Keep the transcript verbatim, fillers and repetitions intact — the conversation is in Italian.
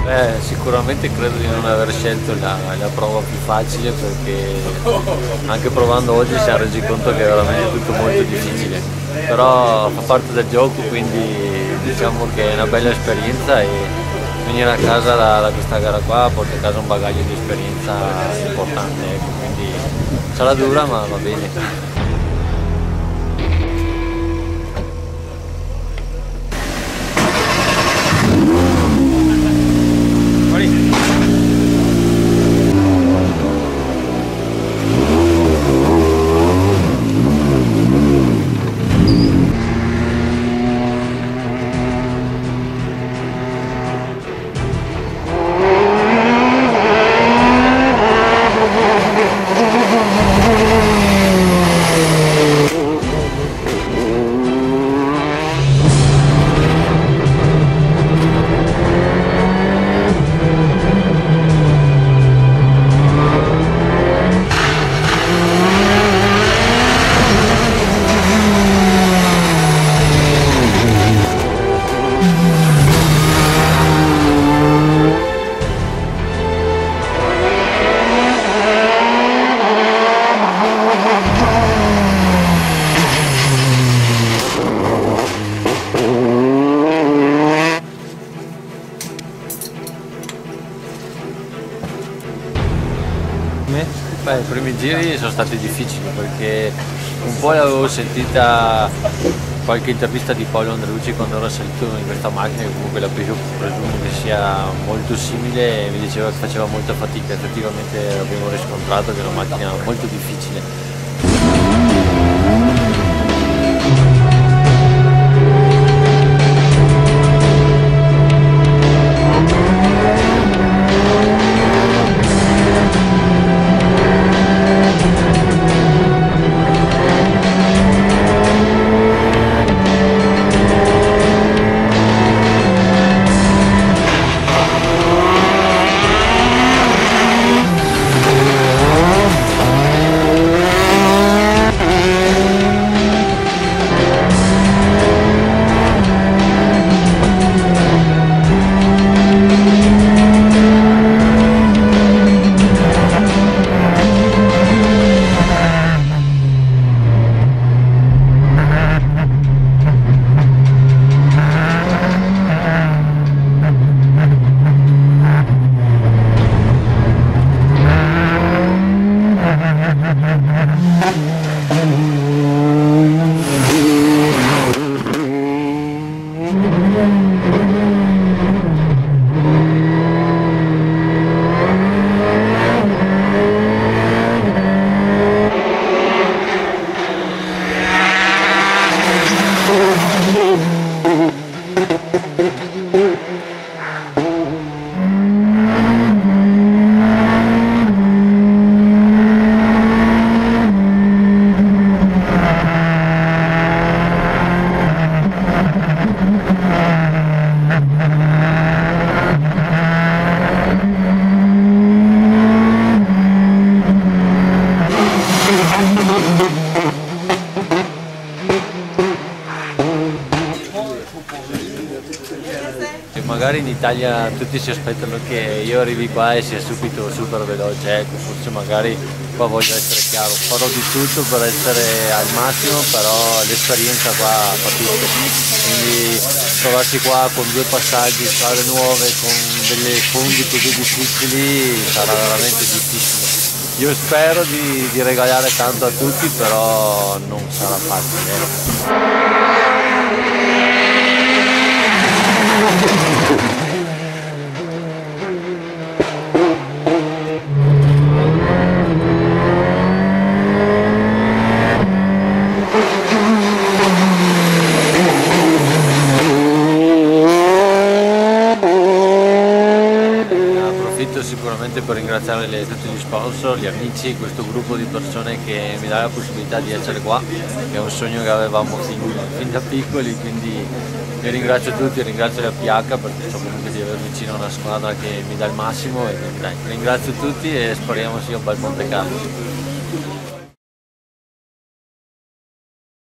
Eh, sicuramente credo di non aver scelto la, la prova più facile, perché anche provando oggi si è resi conto che è veramente tutto molto difficile, però fa parte del gioco, quindi diciamo che è una bella esperienza e venire a casa da, da questa gara qua porta a casa un bagaglio di esperienza importante, ecco, quindi sarà dura ma va bene. Beh, i primi giri sono stati difficili perché un po' l'avevo sentita qualche intervista di Paolo Andreucci quando ero salito in questa macchina, che comunque la Peugeot presumo che sia molto simile, e mi diceva che faceva molta fatica. Effettivamente abbiamo riscontrato che è una macchina molto difficile. Magari in Italia tutti si aspettano che io arrivi qua e sia subito super veloce, ecco, forse magari qua voglio essere chiaro, farò di tutto per essere al massimo, però l'esperienza qua fa tutto, quindi trovarsi qua con due passaggi, strade nuove, con delle fondi così difficili sarà veramente difficile. Io spero di, di regalare tanto a tutti, però non sarà facile. Ecco. Sicuramente per ringraziare le, tutti gli sponsor, gli amici, questo gruppo di persone che mi dà la possibilità di essere qua, che è un sogno che avevamo fin, fin da piccoli, quindi io ringrazio tutti, ringrazio la P H perché so comunque di avere vicino una squadra che mi dà il massimo, e quindi dai, ringrazio tutti e speriamo sia un bel Monte Carlo.